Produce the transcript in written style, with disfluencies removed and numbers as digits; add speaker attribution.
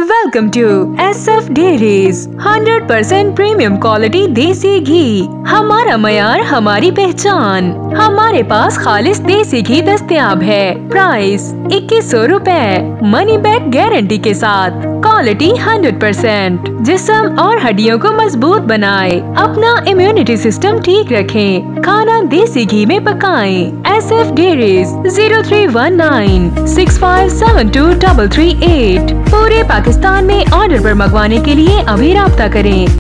Speaker 1: Welcome to SF Dairies 100% premium quality desi ghee. हमारा मयार हमारी पहचान। हमारे पास खालिस देसी घी दस्तयाब है। प्राइस 2100 रुपए। मनी बैक गारंटी के साथ। क्वालिटी 100%। जिस्म और हड्डियों को मजबूत बनाए। अपना इम्यूनिटी सिस्टम ठीक रखें। खाना देसी घी में पकाएं। SF Dairies 031965723338। पूरे पाकिस्तान में ऑर्डर पर मंगवाने के लिए अभी राब्ता करें।